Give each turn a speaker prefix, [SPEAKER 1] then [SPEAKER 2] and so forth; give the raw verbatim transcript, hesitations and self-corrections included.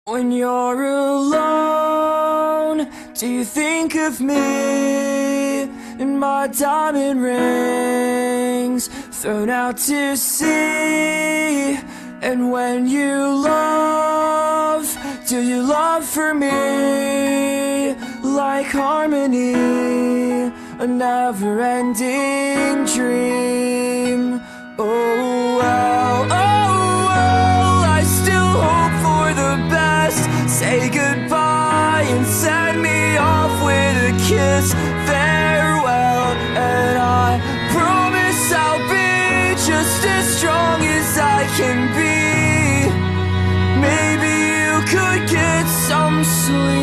[SPEAKER 1] When you're alone, do you think of me and my diamond rings thrown out to sea? And when you love, do you love for me like harmony, a never-ending dream? Oh well, oh well, I still hope for the best. Say goodbye and send me off with a kiss. Farewell, and I promise I'll be just as strong as I can be. Maybe you could get some sleep.